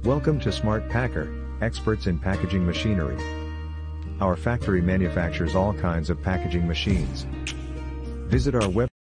Welcome to Smart Packer, experts in packaging machinery. Our factory manufactures all kinds of packaging machines. Visit our website